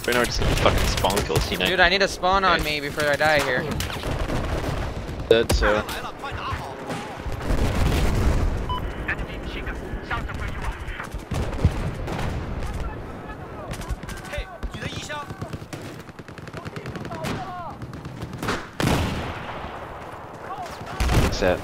Right now, just fucking spawn kill C9. Dude, I need a spawn on me before I die here. Dead, so. Set.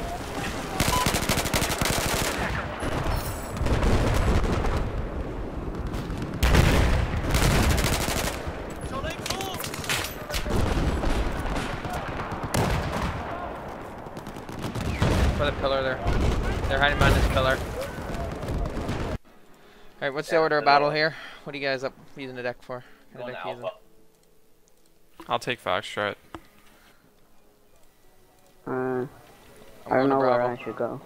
For the pillar there. They're hiding behind this pillar. Alright, what's the order of battle here? What are you guys up using the deck for? What deck using? I'll take Foxtrot. I don't know where I should go.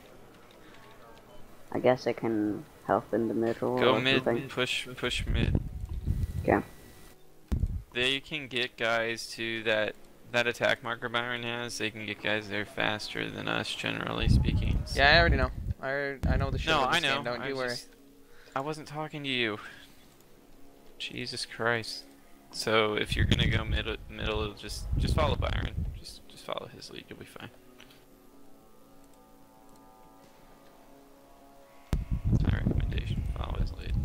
I guess I can help in the middle. Go or mid, something. push mid. Okay. They can get guys to that attack marker Byron has. They can get guys there faster than us, generally speaking. So. Yeah, I already know. I know the shit. No, of this I know. Game, don't you worry. I wasn't talking to you. Jesus Christ. So if you're gonna go middle, just follow Byron. Just follow his lead. You'll be fine. That's my recommendation. Follow his lead.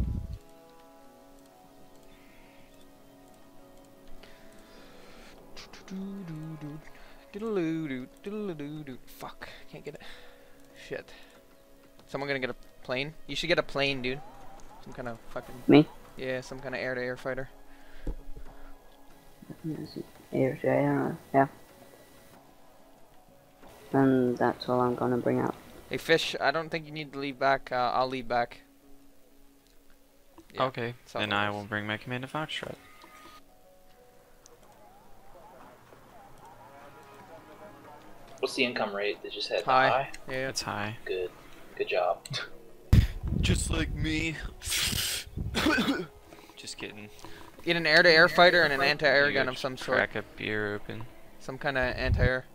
Fuck, can't get it. Shit. Someone gonna get a plane? You should get a plane, dude. Some kind of fucking... Me? Yeah, some kind of air-to-air fighter. Air, yeah. And that's all I'm gonna bring out. Hey, Fish, I don't think you need to leave back. I'll leave back. Yeah, okay, then I will bring my command to Foxtrot. What's the income rate? They just hit high. Yeah, it's high. Good. Good job. Just like me. Just kidding. Get an air-to-air fighter and an anti-air gun of some sort. Crack a beer open. Some kind of anti-air.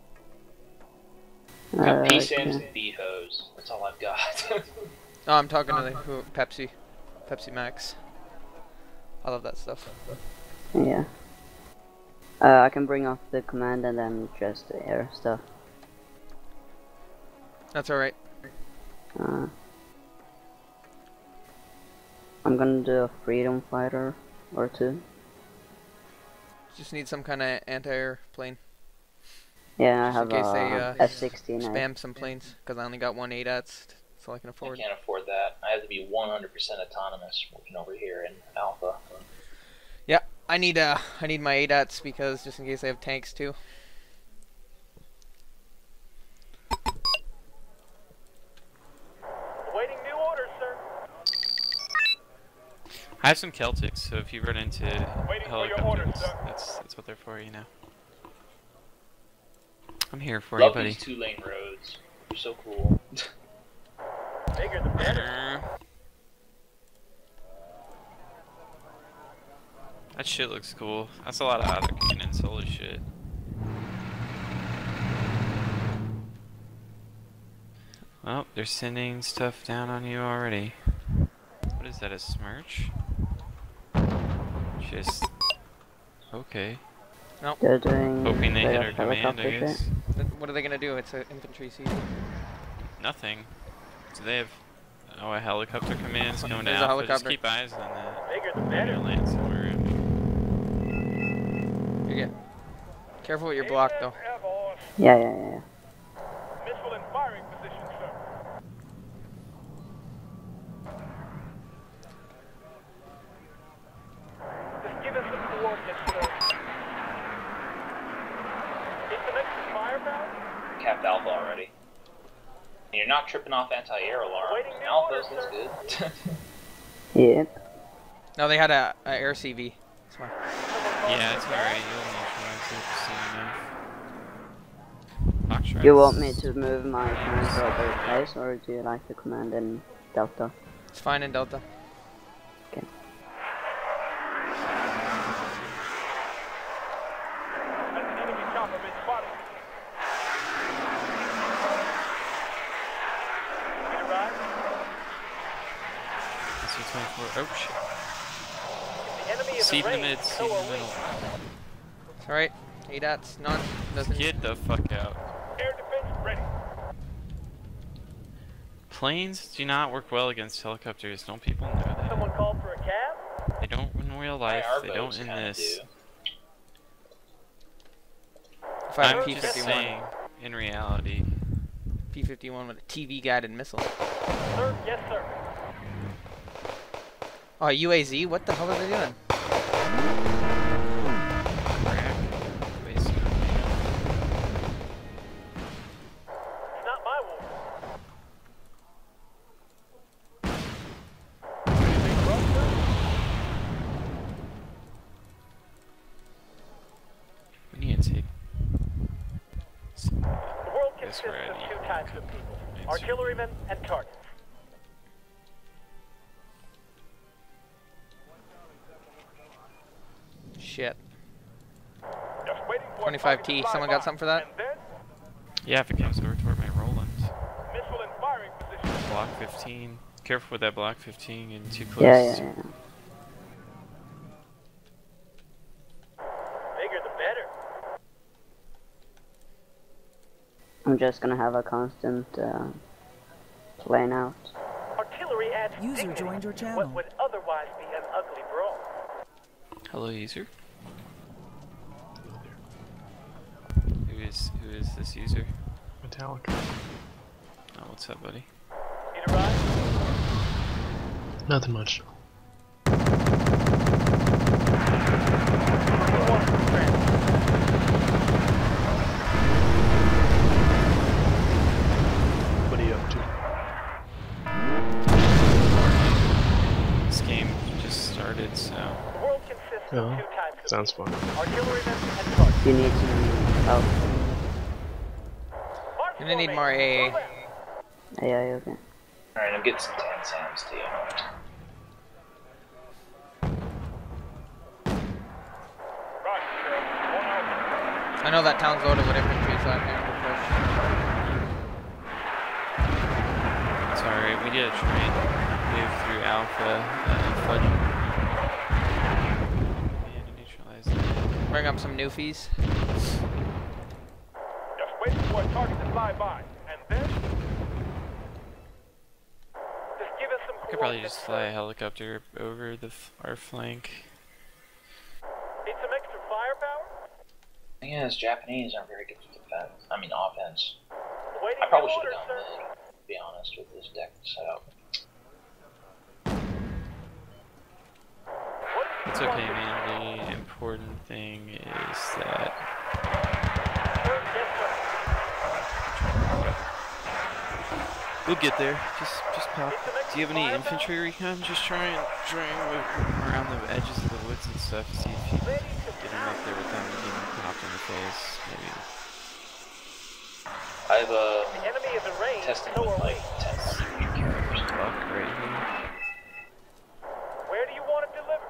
Got P-Sams and B-Hose. That's all I've got. Oh, I'm talking to the Pepsi. Pepsi Max. I love that stuff. Yeah. I can bring off the command and then just the air stuff. That's alright. I'm gonna do a freedom fighter or two. Just need some kind of anti-air plane. Yeah, I just have in case they F-16. spam some planes, because I only got one ADATs, so I can afford. I can't afford that. I have to be 100% autonomous working over here in Alpha. Yeah, I need my ADATs because just in case I have tanks too. Awaiting new orders, sir. I have some Celtics, so if you run into helicopters, orders, that's what they're for, you know. I'm here for Love you, buddy. these 2-lane roads. They're so cool. Bigger the better. That shit looks cool. That's a lot of autocannons, holy shit. Well, they're sending stuff down on you already. What is that, a smirch? Just... okay. Nope. They're doing Hoping they hit our helicopter command, I guess. What are they gonna do? It's an infantry season. Nothing. So they have... oh, a helicopter command's going There's a down. helicopter. Just keep eyes on that. Bigger the They're better. gonna land somewhere around me. You get careful with your block though. Yeah. Missile in firing position, sir. Just give us some coordinates, sir. Is the next firepower? Capped Alpha already. And you're not tripping off anti-air alarm. Waiting new Alpha's orders, looks good. Yep. No, they had a air CV. That's why. Yeah, it's alright. You'll neutralize it soon enough. You want me to move my command to a better place, or do you like the command in Delta? It's fine in Delta. Okay. That's an enemy chopper been spotted. Get it right? C-24. Oh shit. enemy is Seed in in the range, mid, seed so in are the we. middle. It's alright. ADAT's not doesn't. Get the fuck out. Air defense ready. Planes do not work well against helicopters. Don't people know that? Someone called for a cab? They don't in real life. Our They boats don't in kinda this. do. If I had a I'm just P-51, saying, in reality. P-51 with a TV-guided missile. Sir, yes, sir. Oh, UAZ? What the hell are they doing? Crack. Waste. It's not my war. We need to take. The world Guess consists we're of at two types of people. Answer. Artillerymen and targets. Shit. Just waiting for 25T. Someone got something for that? And then, Yeah, if it comes over toward my Roland. missile in firing position. Block 15. Careful with that block 15 getting too close. Yeah. Bigger the better. I'm just gonna have a constant plane out. Artillery adds User dignity joined your to channel. what would otherwise be an ugly brawl. Hello, user. Who is this user? Metallic. Oh, what's up, buddy? Need a ride? Nothing much. What are you up to? This game just started, so. The world consists Oh, of two types of sounds fun. artillerymen and targets. You need some help. March Gonna need formation. more AA. Move out. Yeah, okay. Alright, I'm getting some tan Sams to you. Roger, sir. 1 out. I know that town's loaded with infantry, so I'm going to push. It's alright, we did a train move through Alpha, Fudge. And to neutralize that. Bring up some newfies. Just waiting for a target to fly by. And then... just give us some Could probably coordinates, just fly a sir. helicopter over our flank. Need some extra firepower? Thing is, Japanese aren't very good with defense. I mean, offense. Waiting I probably for should have orders, gone sir. mid, to be honest, with this deck setup. What is It's the okay, target? man. The important thing is that Sir, yes, sir. we'll get there. Just pop. Need some extra Do you have any firepower? infantry recon? Just try and move around the edges of the woods and stuff. See if you Ready can to get them up there without getting popped in the face. Maybe. I have a The enemy is in range, testing so with are we. like 10 infantry carriers. Buck right here. Where do you want it delivered?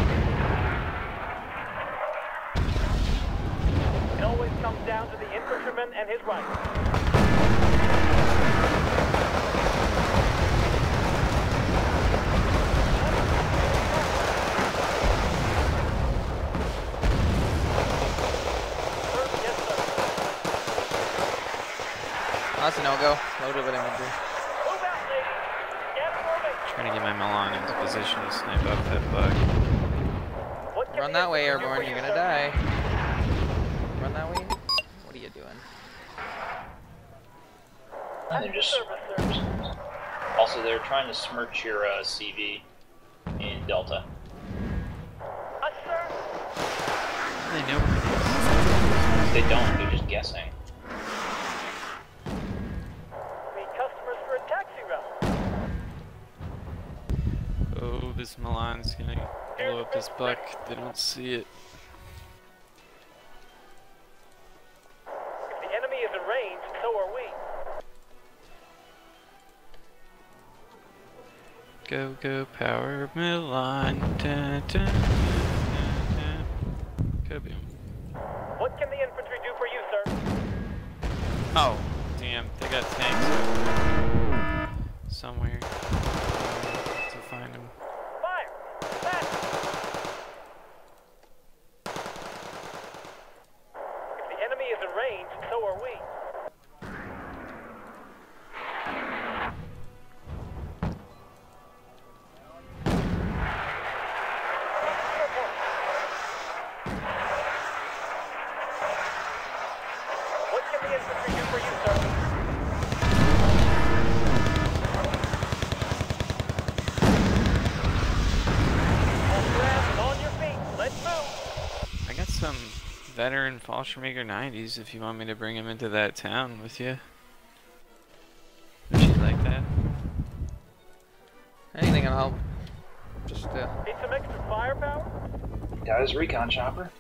It always comes down to the infantryman and his rifle. Sir, yes, sir. That's a no-go. Loaded with infantry. Move out, ladies. Gather formation. Trying to get my Milan into position to snipe up that bug. What can Run the that way, infantry do Airborne. for You're you, gonna sir? die. Run that way? What are you doing? And they're just Service, sir. also they're trying to smirch your CV in Delta. Sir. They know where it is. They don't. They're just guessing. Meet customers for a taxi route. Oh, this Milan's gonna blow up this buck. They don't see it. If the enemy is in range, so are we. Go, go, power Milan. Dun, dun, dun, dun, dun. Kaboom. What can the infantry do for you, sir? Oh, damn, they got tanks over there. Somewhere. To find them. Fire! Fast! veteran Fallschirmjäger 90s if you want me to bring him into that town with you. Would you like that? Anything will help. Just Need some extra firepower? Got his recon chopper.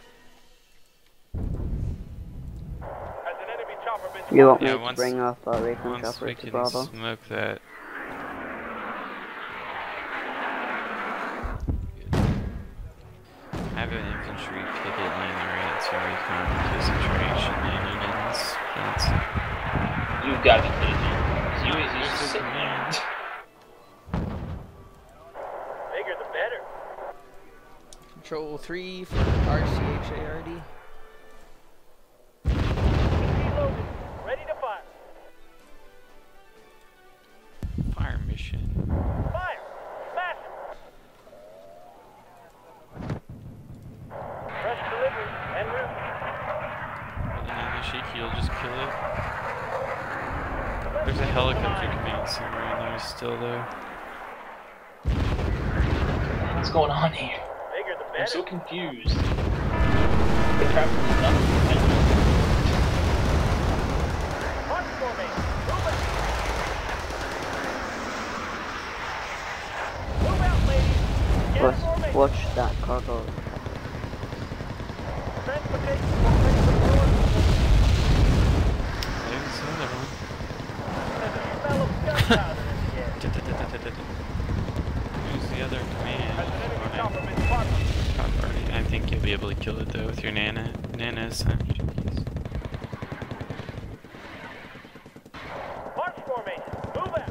Has an enemy chopper been You want Yeah, me to once- bring off our recon Once chopper we to can Bravo? smoke that. Good. I have an infantry picket laying around to recon concentration shenanigans. That's You've got to be kidding me. You is just sitting there. bigger the better. Control 3 for RCHARD. Reloaded. Ready to fire. fire mission. Fire! Smash it! Fresh delivery en route. And then the Shiki will just kill it. There's a helicopter command somewhere in there still though. What's going on here? Bigger the I'm better. so confused. The crap is nothing. March for me. Move it. Move out, ladies. Get in formation. Watch that cargo. Transportation will take the floor. There's another one. There's a smell of gunpowder in the air. Who's the other command? Has an enemy on chopper it? been spotted? Top party. I think you'll be able to kill it though with your nanas. March formation. Move out.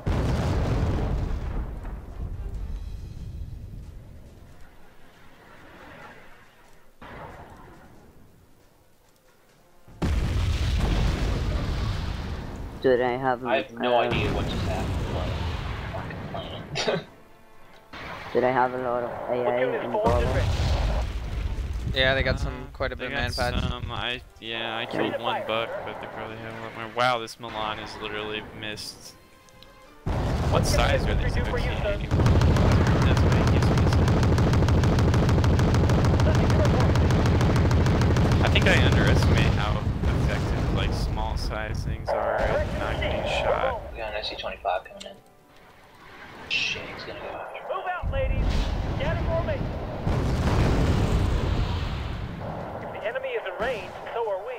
Do they have? I have no idea what just happened. Fucking plane. Do they have a lot of What AA unit in formed and Bravo? ready? Yeah, they got some quite a They bit of man got pads. some. I killed one buck, but they probably have a lot more. Wow, this Milan is literally missed. What size are these do for you, OT sir? anymore? That's what it keeps missing. Nothing to report. I think I underestimate how effective like small size things are at not getting shot. We got an SC-25 coming in. Shit, he's gonna go after. Move out, ladies. Get in formation. If the enemy is in range, so are we.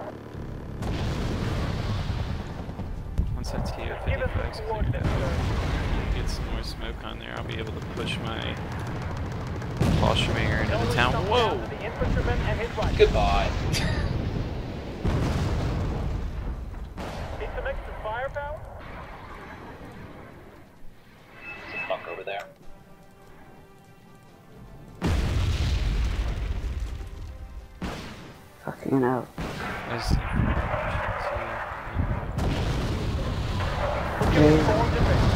Once that Give us TO-55 the is cleared coordinates, out, sir. get some more smoke on there, I'll be able to push my Fallschirmjäger into the town. Come Whoa! down to the infantryman and his right. Goodbye. Need some extra firepower? There's a fuck over there. Fucking hell. There's Unit formed and ready.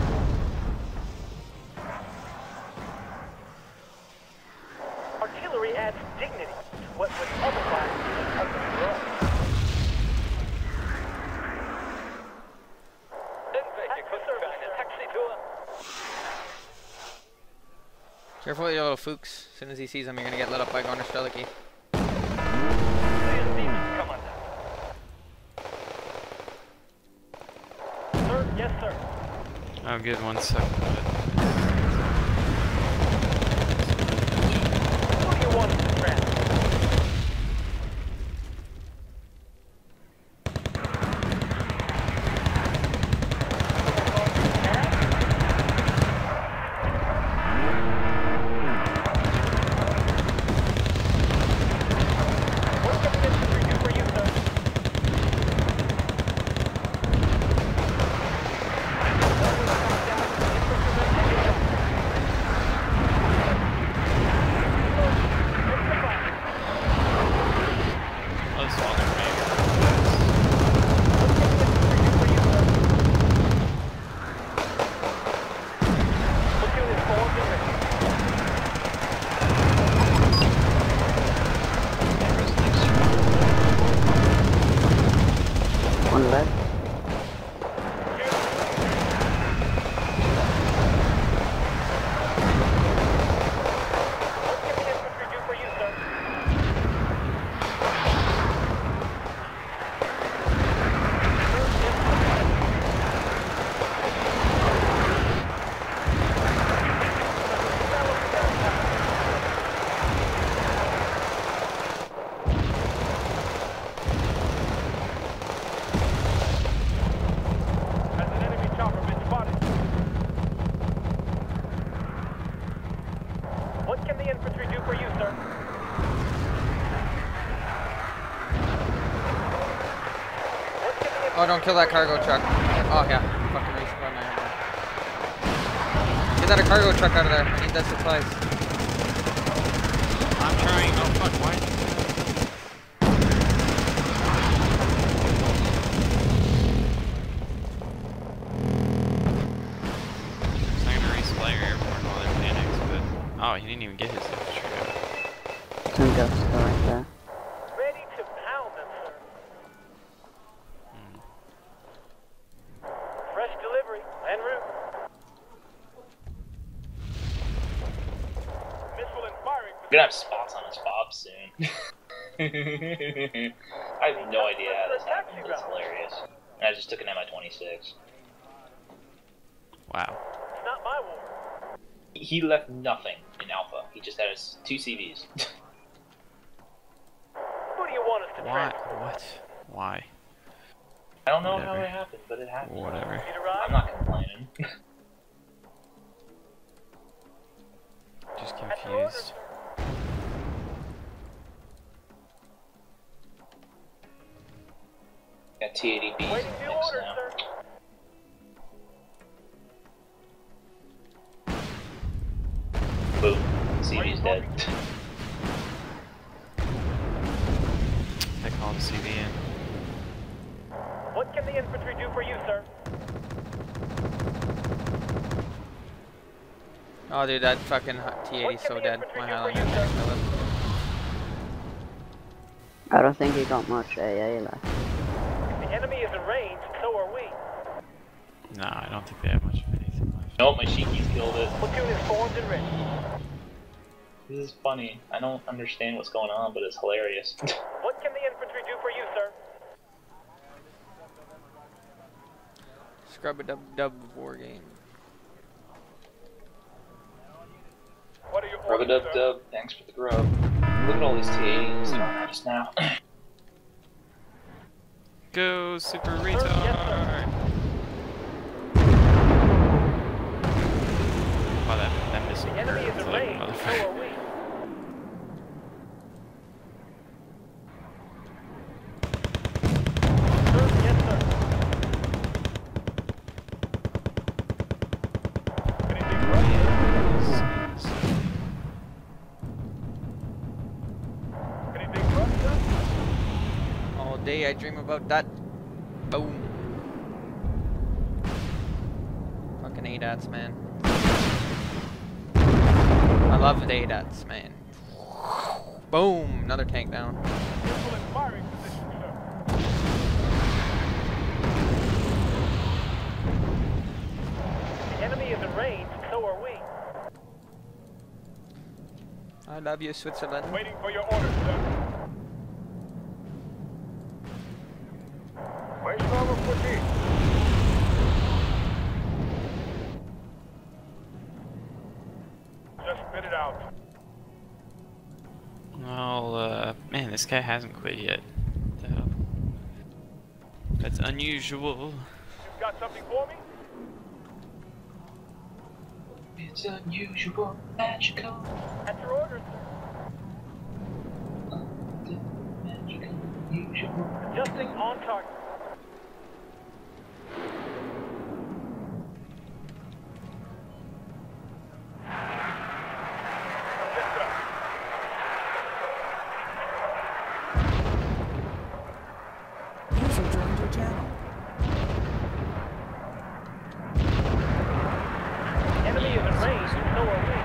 Artillery adds dignity to what would otherwise be an ugly role. Careful with your little Fuchs. As soon as he sees them, you're gonna get lit up by Garner Strelicky. Sir, yes, sir. oh good, 1 second. What do you want, Mr. Grant? What can the infantry do for you, sir? the infantry do for you, sir? What can the Oh, infantry don't kill do that for you, cargo sir? truck. Oh, yeah. Fucking resupply my ammo. Get that a cargo truck out of there. I need that supplies. I'm trying. Oh fuck! Why? I'm gonna resupply your airborne while they're panics, but oh, he didn't even get his infantry out. Some ghosts still right there. Ready to pound them, sir. Fresh delivery, en route. Missile and firing. We're gonna have spots on his fob soon. I have no idea how this happened, but it's hilarious. And I just took an MI-26. Wow. It's not my war. He left nothing in Alpha. He just had his 2 CVs. Who do you want us to Why? transfer? What? Why? I don't know how Whatever. it happened, but it happened. Whatever. Need a I'm ride? not complaining. Just At your orders, confused. sir. Got T-80Bs Waiting in for the your mix orders, now. sir. Boom. Are you CV's dead. talking? They called the CV in. What can the infantry do for you, sir? Oh, dude, that fucking T-80's so dead. My Highlander can't kill it. I don't think he got much AA left. If the enemy is in range, so are we. Nah, I don't think they have much of anything left. Nope, my Shiki's killed it. Platoon is formed and ready. This is funny. I don't understand what's going on, but it's hilarious. What can the infantry do for you, sir? Scrub a dub dub Wargame. What are your Rub a orders, dub sir? dub, thanks for the grub. Look at all these T-80s thrown at us now. Go, super Yes, retard! sir. Wow, that missile The enemy is curved in like a range, so motherfucker. are we. Sir, yes, sir. Anything for us, sir? Anything for us, sir? All day I dream about that. Boom. Fucking ADATs, man. I love the ADATs, man. Boom! Another tank down. Missile and firing position, sir. The enemy is in range, so are we. I love you, Switzerland. Waiting for your orders, sir. Where's our platoon? Just spit it out. Well, man, this guy hasn't quit yet. What the hell? That's unusual. You've got something for me? It's unusual, magical, At your orders, sir. magical, usual. Adjusting on target. Yes, sir. User joined your channel. Enemy is in range, so are we.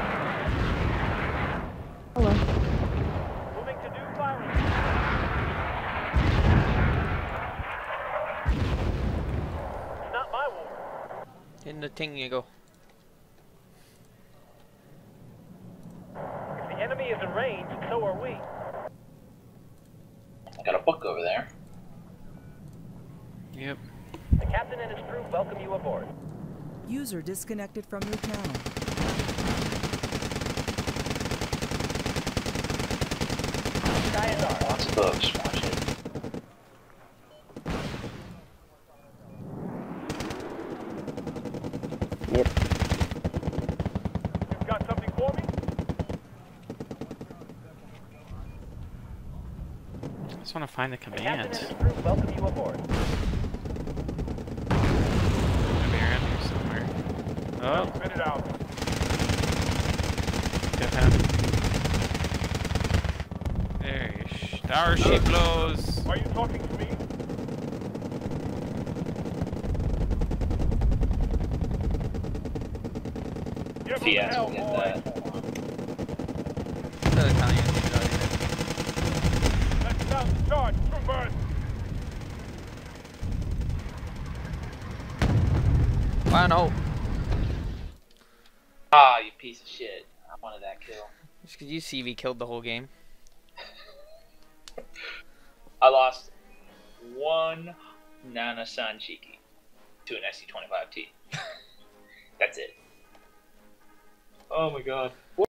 Hello. Moving to do firing. It's not my war. In the thing you go. If the enemy is in range, so are we. I got a book over there. Yep. The captain and his crew welcome you aboard. User disconnected from your channel. Sky is ours. Lots of books, watch it. Yep. You've got something for me? just want to find the The captain and command. his crew welcome you aboard. Gotta be around here somewhere. Oh, Spit it out. got him. There, starship blows. Are you talking to me? Give him Fias hell, will get boy. that. The Italian dude out here. Let's out the charge. Reverse. Wow, no. Ah, you piece of shit. I wanted that kill. Just because you CV killed the whole game. I lost one Nana Sanchiki to an SC-25T. That's it. Oh my god.